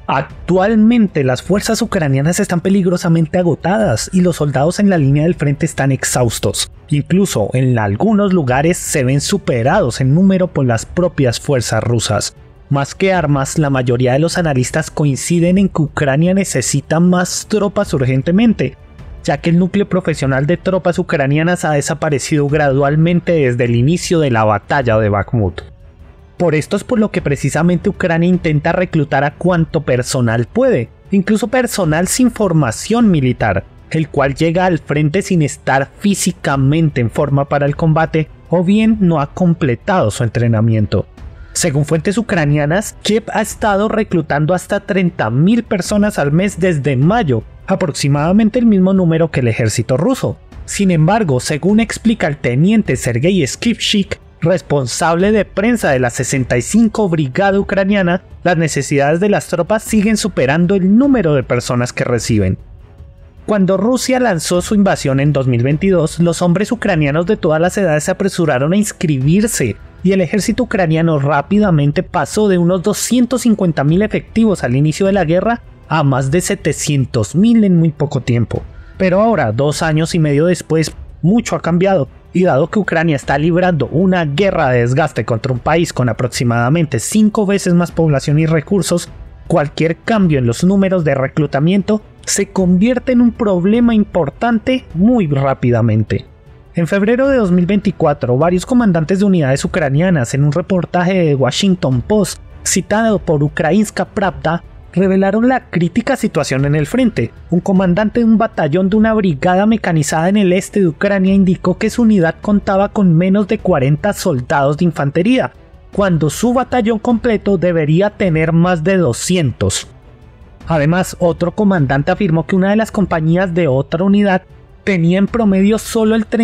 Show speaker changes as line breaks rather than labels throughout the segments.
Actualmente las fuerzas ucranianas están peligrosamente agotadas y los soldados en la línea del frente están exhaustos. Incluso en algunos lugares se ven superados en número por las propias fuerzas rusas. Más que armas, la mayoría de los analistas coinciden en que Ucrania necesita más tropas urgentemente, ya que el núcleo profesional de tropas ucranianas ha desaparecido gradualmente desde el inicio de la batalla de Bakhmut. Por esto es por lo que precisamente Ucrania intenta reclutar a cuanto personal puede, incluso personal sin formación militar, el cual llega al frente sin estar físicamente en forma para el combate o bien no ha completado su entrenamiento. Según fuentes ucranianas, Kiev ha estado reclutando hasta 30.000 personas al mes desde mayo, aproximadamente el mismo número que el ejército ruso. Sin embargo, según explica el teniente Sergei Skipchik, responsable de prensa de la 65 Brigada Ucraniana, las necesidades de las tropas siguen superando el número de personas que reciben. Cuando Rusia lanzó su invasión en 2022, los hombres ucranianos de todas las edades se apresuraron a inscribirse y el ejército ucraniano rápidamente pasó de unos 250.000 efectivos al inicio de la guerra a más de 700.000 en muy poco tiempo. Pero ahora, 2 años y medio después, mucho ha cambiado. Y dado que Ucrania está librando una guerra de desgaste contra un país con aproximadamente 5 veces más población y recursos, cualquier cambio en los números de reclutamiento se convierte en un problema importante muy rápidamente. En febrero de 2024, varios comandantes de unidades ucranianas en un reportaje de Washington Post, citado por Ukrainska Pravda, revelaron la crítica situación en el frente. Un comandante de un batallón de una brigada mecanizada en el este de Ucrania indicó que su unidad contaba con menos de 40 soldados de infantería, cuando su batallón completo debería tener más de 200. Además, otro comandante afirmó que una de las compañías de otra unidad tenía en promedio solo el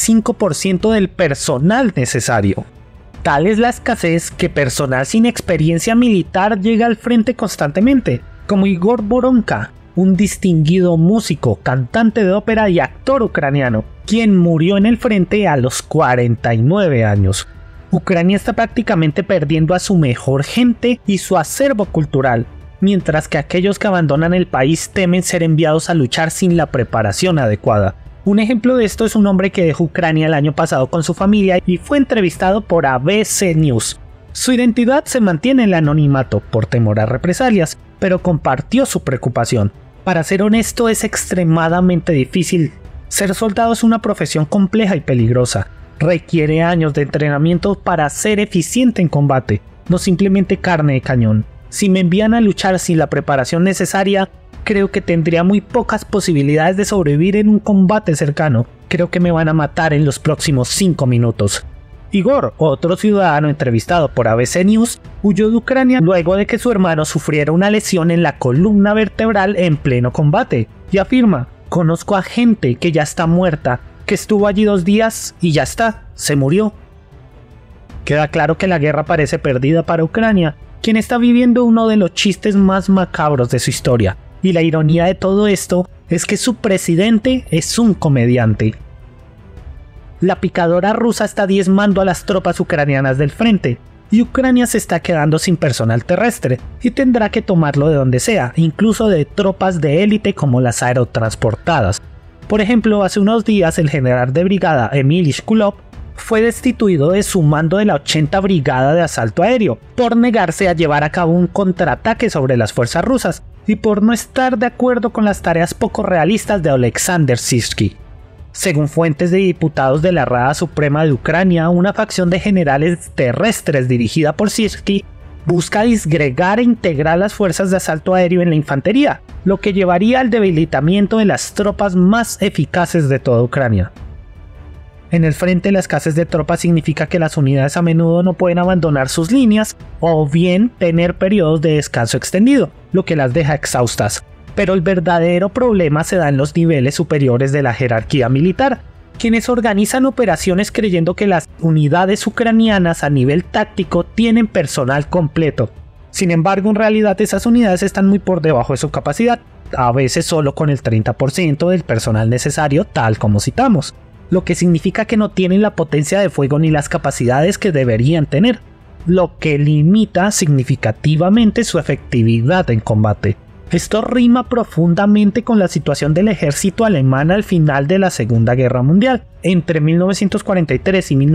35% del personal necesario. Tal es la escasez que personal sin experiencia militar llega al frente constantemente, como Igor Voronka, un distinguido músico, cantante de ópera y actor ucraniano, quien murió en el frente a los 49 años. Ucrania está prácticamente perdiendo a su mejor gente y su acervo cultural, mientras que aquellos que abandonan el país temen ser enviados a luchar sin la preparación adecuada. Un ejemplo de esto es un hombre que dejó Ucrania el año pasado con su familia y fue entrevistado por ABC News. Su identidad se mantiene en el anonimato por temor a represalias, pero compartió su preocupación. Para ser honesto, es extremadamente difícil. Ser soldado es una profesión compleja y peligrosa. Requiere años de entrenamiento para ser eficiente en combate, no simplemente carne de cañón. Si me envían a luchar sin la preparación necesaria, creo que tendría muy pocas posibilidades de sobrevivir en un combate cercano. Creo que me van a matar en los próximos 5 minutos. Igor, otro ciudadano entrevistado por ABC News, huyó de Ucrania luego de que su hermano sufriera una lesión en la columna vertebral en pleno combate, y afirma: conozco a gente que ya está muerta, que estuvo allí 2 días y ya está, se murió. Queda claro que la guerra parece perdida para Ucrania, quien está viviendo uno de los chistes más macabros de su historia. Y la ironía de todo esto es que su presidente es un comediante. La picadora rusa está diezmando a las tropas ucranianas del frente, y Ucrania se está quedando sin personal terrestre, y tendrá que tomarlo de donde sea, incluso de tropas de élite como las aerotransportadas. Por ejemplo, hace unos días el general de brigada Emil Shkulov fue destituido de su mando de la 80 Brigada de Asalto Aéreo por negarse a llevar a cabo un contraataque sobre las fuerzas rusas y por no estar de acuerdo con las tareas poco realistas de Oleksandr Syrskyi. Según fuentes de diputados de la Rada Suprema de Ucrania, una facción de generales terrestres dirigida por Syrskyi busca disgregar e integrar las fuerzas de asalto aéreo en la infantería, lo que llevaría al debilitamiento de las tropas más eficaces de toda Ucrania. En el frente, la escasez de tropas significa que las unidades a menudo no pueden abandonar sus líneas o bien tener periodos de descanso extendido, lo que las deja exhaustas. Pero el verdadero problema se da en los niveles superiores de la jerarquía militar, quienes organizan operaciones creyendo que las unidades ucranianas a nivel táctico tienen personal completo. Sin embargo, en realidad esas unidades están muy por debajo de su capacidad, a veces solo con el 30% del personal necesario, tal como citamos, lo que significa que no tienen la potencia de fuego ni las capacidades que deberían tener. lo que limita significativamente su efectividad en combate. Esto rima profundamente con la situación del ejército alemán al final de la Segunda Guerra Mundial. Entre 1943 y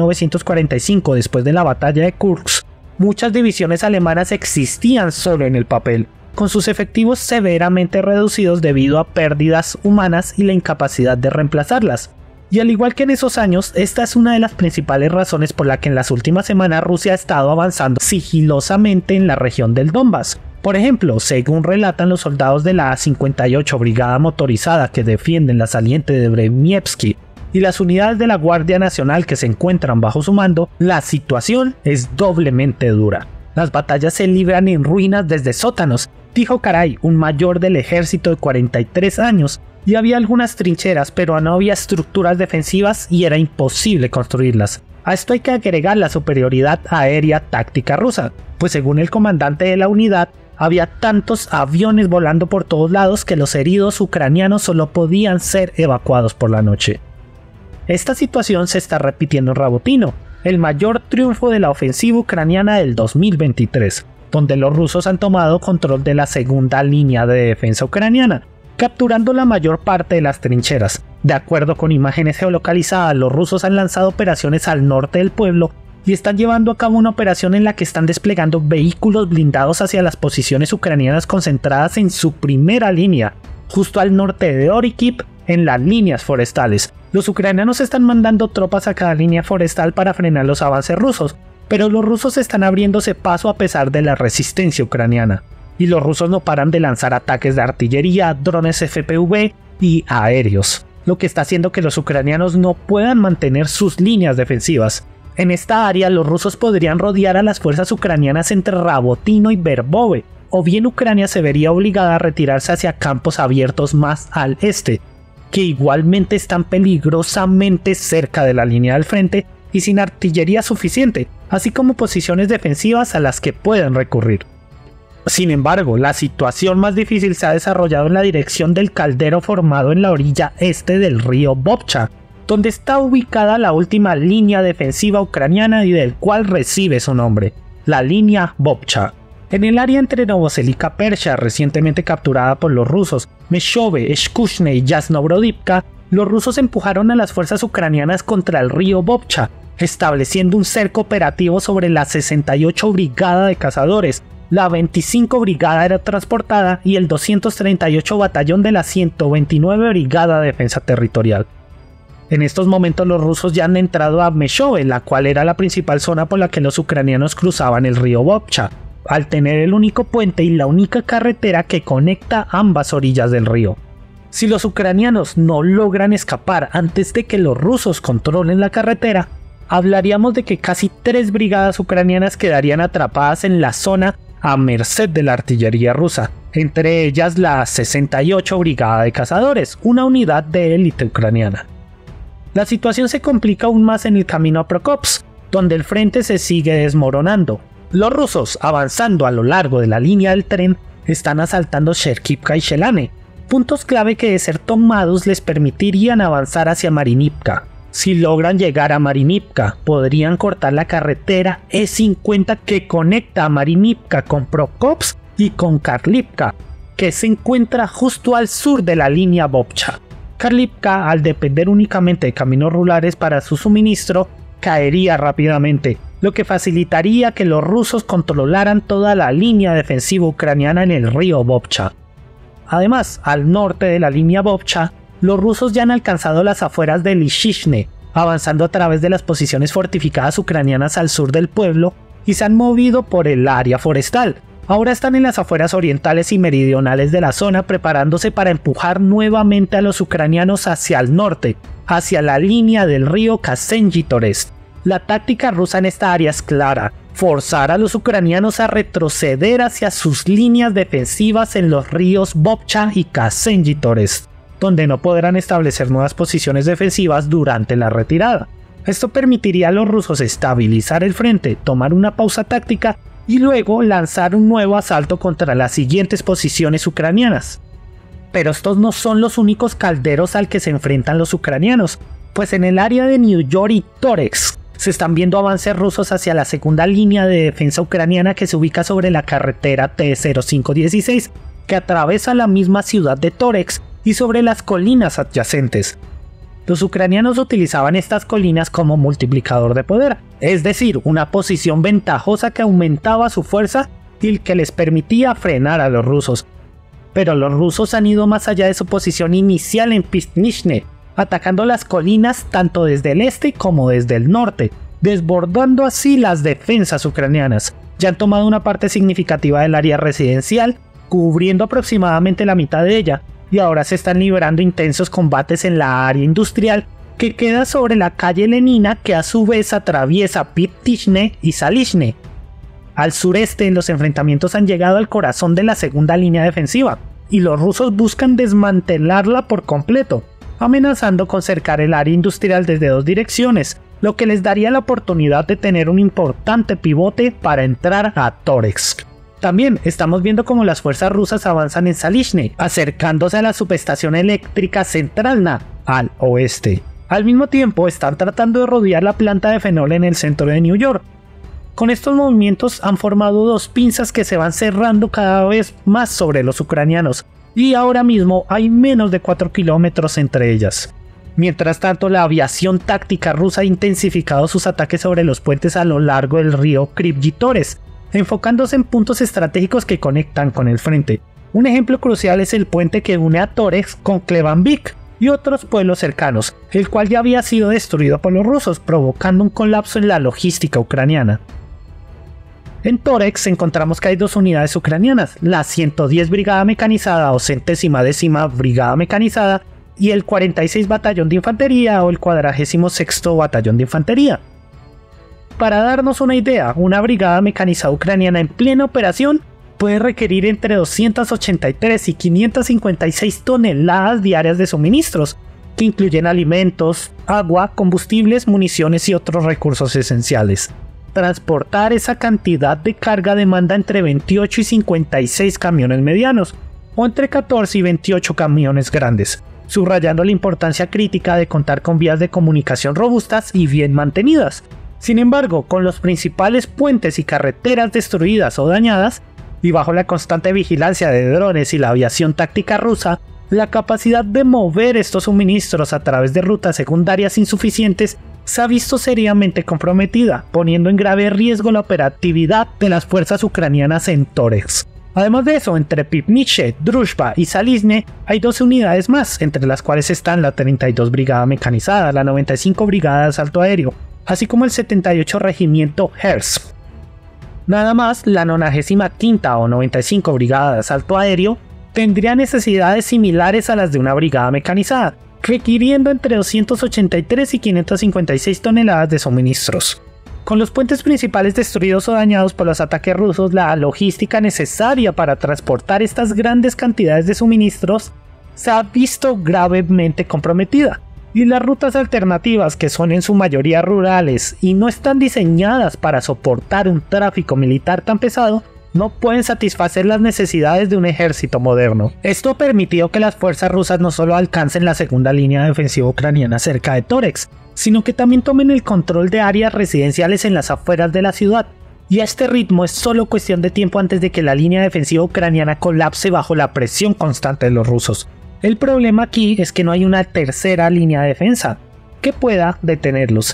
1945, después de la batalla de Kursk, muchas divisiones alemanas existían solo en el papel, con sus efectivos severamente reducidos debido a pérdidas humanas y la incapacidad de reemplazarlas. Y al igual que en esos años, esta es una de las principales razones por la que en las últimas semanas Rusia ha estado avanzando sigilosamente en la región del Donbass. Por ejemplo, según relatan los soldados de la 58 Brigada Motorizada que defienden la saliente de Bremievsky y las unidades de la Guardia Nacional que se encuentran bajo su mando, la situación es doblemente dura. Las batallas se libran en ruinas desde sótanos, dijo Karay, un mayor del ejército de 43 años, y había algunas trincheras, pero no había estructuras defensivas y era imposible construirlas. A esto hay que agregar la superioridad aérea táctica rusa, pues según el comandante de la unidad, había tantos aviones volando por todos lados que los heridos ucranianos solo podían ser evacuados por la noche. Esta situación se está repitiendo en Rabotino, el mayor triunfo de la ofensiva ucraniana del 2023, donde los rusos han tomado control de la segunda línea de defensa ucraniana, capturando la mayor parte de las trincheras. De acuerdo con imágenes geolocalizadas, los rusos han lanzado operaciones al norte del pueblo y están llevando a cabo una operación en la que están desplegando vehículos blindados hacia las posiciones ucranianas concentradas en su primera línea, justo al norte de Orikip, en las líneas forestales. Los ucranianos están mandando tropas a cada línea forestal para frenar los avances rusos, pero los rusos están abriéndose paso a pesar de la resistencia ucraniana. Y los rusos no paran de lanzar ataques de artillería, drones FPV y aéreos, lo que está haciendo que los ucranianos no puedan mantener sus líneas defensivas. En esta área los rusos podrían rodear a las fuerzas ucranianas entre Rabotino y Verbove, o bien Ucrania se vería obligada a retirarse hacia campos abiertos más al este, que igualmente están peligrosamente cerca de la línea del frente y sin artillería suficiente, así como posiciones defensivas a las que pueden recurrir. Sin embargo, la situación más difícil se ha desarrollado en la dirección del caldero formado en la orilla este del río Vovcha, donde está ubicada la última línea defensiva ucraniana y del cual recibe su nombre, la línea Vovcha. En el área entre Novoselika Persha, recientemente capturada por los rusos, Meshove, Shkushne y Yasnovrodivka, los rusos empujaron a las fuerzas ucranianas contra el río Vovcha, estableciendo un cerco operativo sobre la 68 Brigada de Cazadores, la 25 Brigada Aerotransportada y el 238 Batallón de la 129 Brigada de Defensa Territorial. En estos momentos los rusos ya han entrado a Meshove, la cual era la principal zona por la que los ucranianos cruzaban el río Vovcha, al tener el único puente y la única carretera que conecta ambas orillas del río. Si los ucranianos no logran escapar antes de que los rusos controlen la carretera, hablaríamos de que casi 3 brigadas ucranianas quedarían atrapadas en la zona a merced de la artillería rusa, entre ellas la 68 Brigada de Cazadores, una unidad de élite ucraniana. La situación se complica aún más en el camino a Prokopsk, donde el frente se sigue desmoronando. Los rusos, avanzando a lo largo de la línea del tren, están asaltando Cherkivka y Shelane, puntos clave que de ser tomados les permitirían avanzar hacia Marinivka. Si logran llegar a Marinivka, podrían cortar la carretera E50 que conecta a Marinivka con Prokopsk y con Karlivka, que se encuentra justo al sur de la línea Vovcha. Karlivka, al depender únicamente de caminos rurales para su suministro, caería rápidamente, lo que facilitaría que los rusos controlaran toda la línea defensiva ucraniana en el río Vovcha. Además, al norte de la línea Vovcha, los rusos ya han alcanzado las afueras de Lysychne, avanzando a través de las posiciones fortificadas ucranianas al sur del pueblo y se han movido por el área forestal. Ahora están en las afueras orientales y meridionales de la zona preparándose para empujar nuevamente a los ucranianos hacia el norte, hacia la línea del río Kasenji-Torest. La táctica rusa en esta área es clara: forzar a los ucranianos a retroceder hacia sus líneas defensivas en los ríos Vovcha y Kasenji-Torest, donde no podrán establecer nuevas posiciones defensivas durante la retirada. Esto permitiría a los rusos estabilizar el frente, tomar una pausa táctica y luego lanzar un nuevo asalto contra las siguientes posiciones ucranianas. Pero estos no son los únicos calderos al que se enfrentan los ucranianos, pues en el área de New York y Toretsk, se están viendo avances rusos hacia la segunda línea de defensa ucraniana que se ubica sobre la carretera T-0516, que atraviesa la misma ciudad de Toretsk y sobre las colinas adyacentes. Los ucranianos utilizaban estas colinas como multiplicador de poder, es decir, una posición ventajosa que aumentaba su fuerza y que les permitía frenar a los rusos. Pero los rusos han ido más allá de su posición inicial en Pizhnishne, atacando las colinas tanto desde el este como desde el norte, desbordando así las defensas ucranianas. Ya han tomado una parte significativa del área residencial, cubriendo aproximadamente la mitad de ella, y ahora se están librando intensos combates en la área industrial que queda sobre la calle Lenina, que a su vez atraviesa Pizhnishne y Salishne. Al sureste, los enfrentamientos han llegado al corazón de la segunda línea defensiva, y los rusos buscan desmantelarla por completo, amenazando con cercar el área industrial desde dos direcciones, lo que les daría la oportunidad de tener un importante pivote para entrar a Toretsk. También estamos viendo cómo las fuerzas rusas avanzan en Salishne, acercándose a la subestación eléctrica Centralna, al oeste. Al mismo tiempo están tratando de rodear la planta de fenol en el centro de New York. Con estos movimientos han formado dos pinzas que se van cerrando cada vez más sobre los ucranianos, y ahora mismo hay menos de 4 kilómetros entre ellas. Mientras tanto, la aviación táctica rusa ha intensificado sus ataques sobre los puentes a lo largo del río Krivyi-Torez, enfocándose en puntos estratégicos que conectan con el frente. Un ejemplo crucial es el puente que une a Toretsk con Klebanvik y otros pueblos cercanos, el cual ya había sido destruido por los rusos, provocando un colapso en la logística ucraniana. En Toretsk encontramos que hay dos unidades ucranianas, la 110 Brigada Mecanizada o 110ª Brigada Mecanizada y el 46 Batallón de Infantería o el 46º Batallón de Infantería. Para darnos una idea, una brigada mecanizada ucraniana en plena operación puede requerir entre 283 y 556 toneladas diarias de suministros, que incluyen alimentos, agua, combustibles, municiones y otros recursos esenciales. Transportar esa cantidad de carga demanda entre 28 y 56 camiones medianos, o entre 14 y 28 camiones grandes, subrayando la importancia crítica de contar con vías de comunicación robustas y bien mantenidas. Sin embargo, con los principales puentes y carreteras destruidas o dañadas, y bajo la constante vigilancia de drones y la aviación táctica rusa, la capacidad de mover estos suministros a través de rutas secundarias insuficientes se ha visto seriamente comprometida, poniendo en grave riesgo la operatividad de las fuerzas ucranianas en Toretsk. Además de eso, entre Pivniche, Druzhba y Salishne hay 12 unidades más, entre las cuales están la 32 Brigada Mecanizada, la 95 Brigada de Asalto Aéreo, así como el 78 Regimiento Herz. Nada más, la 95ª o 95 Brigada de Asalto Aéreo tendría necesidades similares a las de una brigada mecanizada, requiriendo entre 283 y 556 toneladas de suministros. Con los puentes principales destruidos o dañados por los ataques rusos, la logística necesaria para transportar estas grandes cantidades de suministros se ha visto gravemente comprometida. Y las rutas alternativas, que son en su mayoría rurales y no están diseñadas para soportar un tráfico militar tan pesado, no pueden satisfacer las necesidades de un ejército moderno. Esto ha permitido que las fuerzas rusas no solo alcancen la segunda línea defensiva ucraniana cerca de Toretsk, sino que también tomen el control de áreas residenciales en las afueras de la ciudad. Y a este ritmo es solo cuestión de tiempo antes de que la línea defensiva ucraniana colapse bajo la presión constante de los rusos. El problema aquí es que no hay una tercera línea de defensa que pueda detenerlos.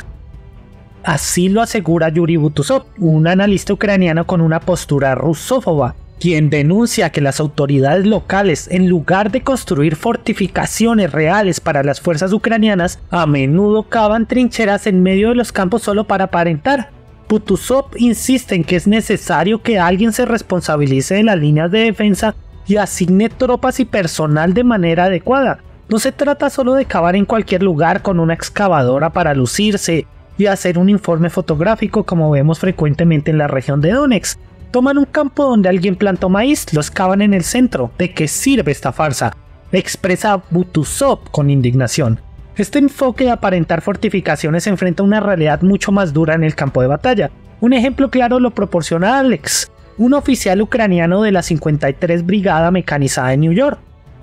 Así lo asegura Yuri Butusov, un analista ucraniano con una postura rusófoba, quien denuncia que las autoridades locales, en lugar de construir fortificaciones reales para las fuerzas ucranianas, a menudo cavan trincheras en medio de los campos solo para aparentar. Butusov insiste en que es necesario que alguien se responsabilice de las líneas de defensa y asigne tropas y personal de manera adecuada. No se trata solo de cavar en cualquier lugar con una excavadora para lucirse y hacer un informe fotográfico como vemos frecuentemente en la región de Donetsk. Toman un campo donde alguien plantó maíz, lo excavan en el centro. ¿De qué sirve esta farsa?, expresa Butusov con indignación. Este enfoque de aparentar fortificaciones enfrenta una realidad mucho más dura en el campo de batalla. Un ejemplo claro lo proporciona Alex, un oficial ucraniano de la 53 Brigada Mecanizada de New York.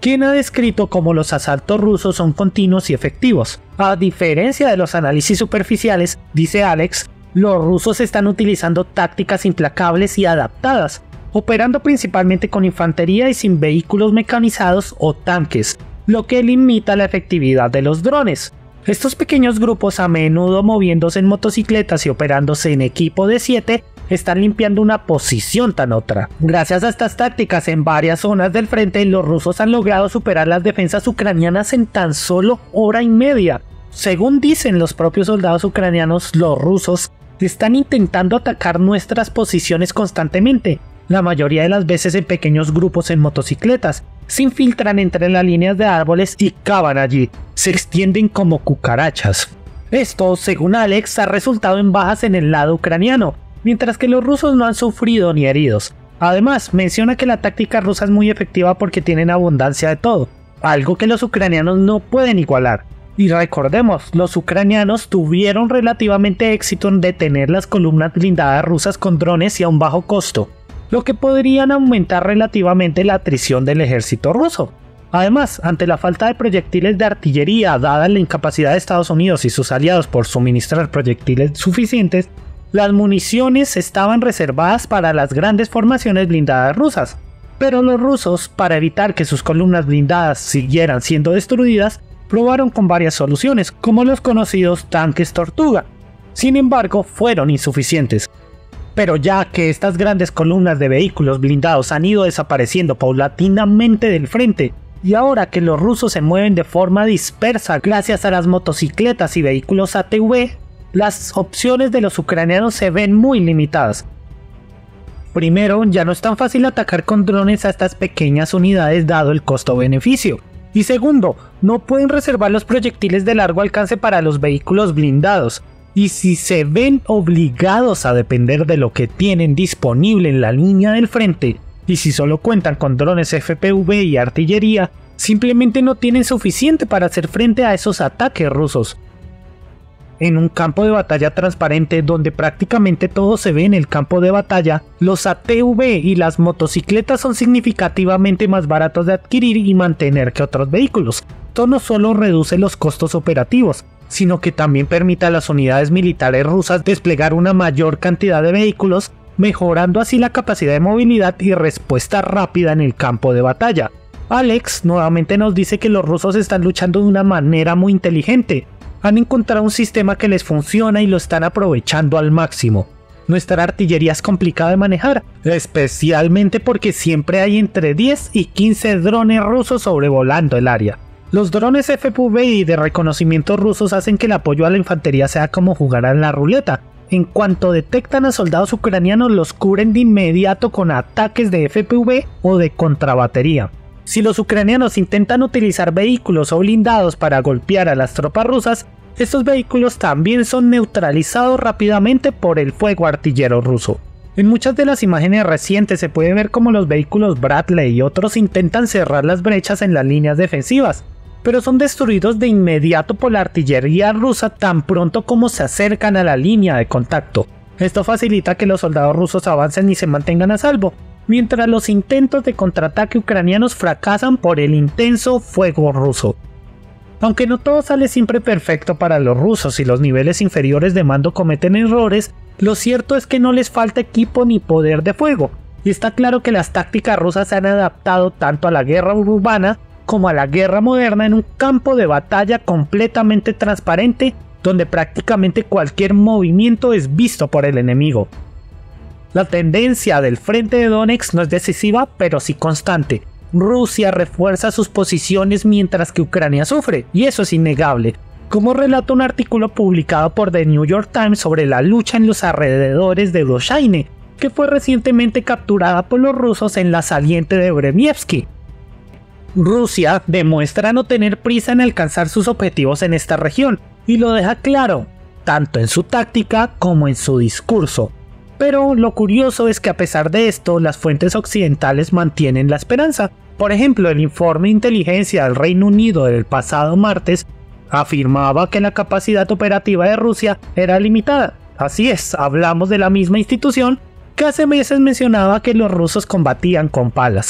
quien ha descrito cómo los asaltos rusos son continuos y efectivos. A diferencia de los análisis superficiales, dice Alex, los rusos están utilizando tácticas implacables y adaptadas, operando principalmente con infantería y sin vehículos mecanizados o tanques, lo que limita la efectividad de los drones. Estos pequeños grupos, a menudo moviéndose en motocicletas y operándose en equipo de 7, están limpiando una posición tan otra. Gracias a estas tácticas en varias zonas del frente, los rusos han logrado superar las defensas ucranianas en tan solo hora y media. Según dicen los propios soldados ucranianos, los rusos están intentando atacar nuestras posiciones constantemente, la mayoría de las veces en pequeños grupos en motocicletas. Se infiltran entre las líneas de árboles y cavan allí, se extienden como cucarachas. Esto, según Alex, ha resultado en bajas en el lado ucraniano, mientras que los rusos no han sufrido ni heridos. Además, menciona que la táctica rusa es muy efectiva porque tienen abundancia de todo, algo que los ucranianos no pueden igualar. Y recordemos, los ucranianos tuvieron relativamente éxito en detener las columnas blindadas rusas con drones y a un bajo costo, lo que podrían aumentar relativamente la atrición del ejército ruso. Además, ante la falta de proyectiles de artillería dada la incapacidad de Estados Unidos y sus aliados por suministrar proyectiles suficientes, las municiones estaban reservadas para las grandes formaciones blindadas rusas. Pero los rusos, para evitar que sus columnas blindadas siguieran siendo destruidas, probaron con varias soluciones, como los conocidos tanques Tortuga. Sin embargo, fueron insuficientes. Pero ya que estas grandes columnas de vehículos blindados han ido desapareciendo paulatinamente del frente, y ahora que los rusos se mueven de forma dispersa gracias a las motocicletas y vehículos ATV, las opciones de los ucranianos se ven muy limitadas. Primero, ya no es tan fácil atacar con drones a estas pequeñas unidades dado el costo-beneficio. Y segundo, no pueden reservar los proyectiles de largo alcance para los vehículos blindados. Y si se ven obligados a depender de lo que tienen disponible en la línea del frente, y si solo cuentan con drones FPV y artillería, simplemente no tienen suficiente para hacer frente a esos ataques rusos. En un campo de batalla transparente donde prácticamente todo se ve en el campo de batalla, los ATV y las motocicletas son significativamente más baratos de adquirir y mantener que otros vehículos. Esto no solo reduce los costos operativos, sino que también permite a las unidades militares rusas desplegar una mayor cantidad de vehículos, mejorando así la capacidad de movilidad y respuesta rápida en el campo de batalla. Alex nuevamente nos dice que los rusos están luchando de una manera muy inteligente. Han encontrado un sistema que les funciona y lo están aprovechando al máximo. Nuestra artillería es complicada de manejar, especialmente porque siempre hay entre 10 y 15 drones rusos sobrevolando el área. Los drones FPV y de reconocimiento rusos hacen que el apoyo a la infantería sea como jugar a la ruleta. En cuanto detectan a soldados ucranianos, los cubren de inmediato con ataques de FPV o de contrabatería. Si los ucranianos intentan utilizar vehículos o blindados para golpear a las tropas rusas, estos vehículos también son neutralizados rápidamente por el fuego artillero ruso. En muchas de las imágenes recientes se puede ver cómo los vehículos Bradley y otros intentan cerrar las brechas en las líneas defensivas, pero son destruidos de inmediato por la artillería rusa tan pronto como se acercan a la línea de contacto. Esto facilita que los soldados rusos avancen y se mantengan a salvo, mientras los intentos de contraataque ucranianos fracasan por el intenso fuego ruso. Aunque no todo sale siempre perfecto para los rusos y los niveles inferiores de mando cometen errores, lo cierto es que no les falta equipo ni poder de fuego, y está claro que las tácticas rusas se han adaptado tanto a la guerra urbana como a la guerra moderna en un campo de batalla completamente transparente donde prácticamente cualquier movimiento es visto por el enemigo. La tendencia del frente de Donetsk no es decisiva, pero sí constante. Rusia refuerza sus posiciones mientras que Ucrania sufre, y eso es innegable, como relata un artículo publicado por The New York Times sobre la lucha en los alrededores de Groshaine, que fue recientemente capturada por los rusos en la saliente de Bremievsky. Rusia demuestra no tener prisa en alcanzar sus objetivos en esta región, y lo deja claro, tanto en su táctica como en su discurso. Pero lo curioso es que a pesar de esto, las fuentes occidentales mantienen la esperanza. Por ejemplo, el informe de inteligencia del Reino Unido del pasado martes afirmaba que la capacidad operativa de Rusia era limitada. Así es, hablamos de la misma institución que hace meses mencionaba que los rusos combatían con palas.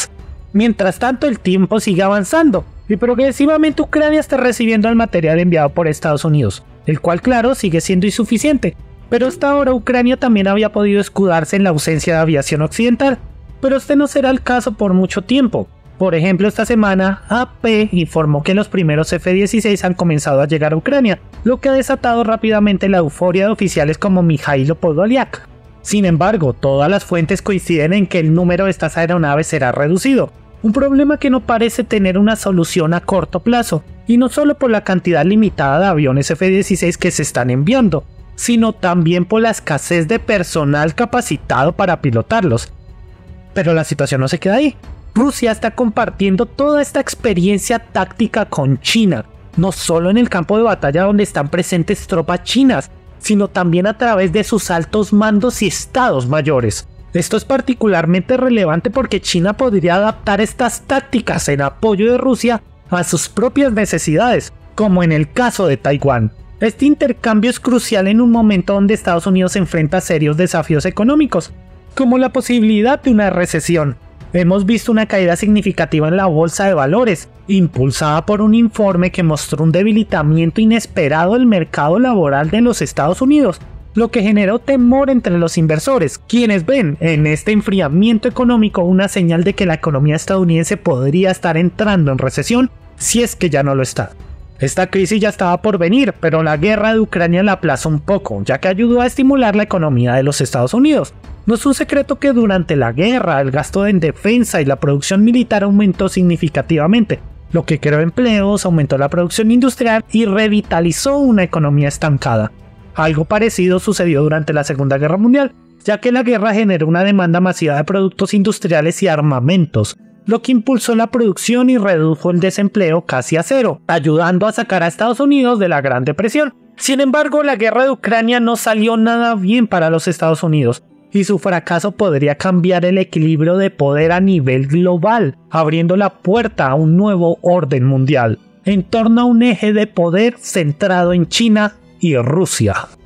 Mientras tanto, el tiempo sigue avanzando y progresivamente Ucrania está recibiendo el material enviado por Estados Unidos, el cual claro sigue siendo insuficiente, pero hasta ahora Ucrania también había podido escudarse en la ausencia de aviación occidental, pero este no será el caso por mucho tiempo. Por ejemplo, esta semana AP informó que los primeros F-16 han comenzado a llegar a Ucrania, lo que ha desatado rápidamente la euforia de oficiales como Mikhailo Podolyak. Sin embargo, todas las fuentes coinciden en que el número de estas aeronaves será reducido, un problema que no parece tener una solución a corto plazo, y no solo por la cantidad limitada de aviones F-16 que se están enviando, sino también por la escasez de personal capacitado para pilotarlos. Pero la situación no se queda ahí. Rusia está compartiendo toda esta experiencia táctica con China, no solo en el campo de batalla donde están presentes tropas chinas, sino también a través de sus altos mandos y estados mayores. Esto es particularmente relevante porque China podría adaptar estas tácticas en apoyo de Rusia a sus propias necesidades, como en el caso de Taiwán. Este intercambio es crucial en un momento donde Estados Unidos enfrenta serios desafíos económicos, como la posibilidad de una recesión. Hemos visto una caída significativa en la bolsa de valores, impulsada por un informe que mostró un debilitamiento inesperado del mercado laboral de los Estados Unidos, lo que generó temor entre los inversores, quienes ven en este enfriamiento económico una señal de que la economía estadounidense podría estar entrando en recesión si es que ya no lo está. Esta crisis ya estaba por venir, pero la guerra de Ucrania la aplazó un poco, ya que ayudó a estimular la economía de los Estados Unidos. No es un secreto que durante la guerra el gasto en defensa y la producción militar aumentó significativamente, lo que creó empleos, aumentó la producción industrial y revitalizó una economía estancada. Algo parecido sucedió durante la Segunda Guerra Mundial, ya que la guerra generó una demanda masiva de productos industriales y armamentos, lo que impulsó la producción y redujo el desempleo casi a cero, ayudando a sacar a Estados Unidos de la Gran Depresión. Sin embargo, la guerra de Ucrania no salió nada bien para los Estados Unidos, y su fracaso podría cambiar el equilibrio de poder a nivel global, abriendo la puerta a un nuevo orden mundial, en torno a un eje de poder centrado en China y Rusia.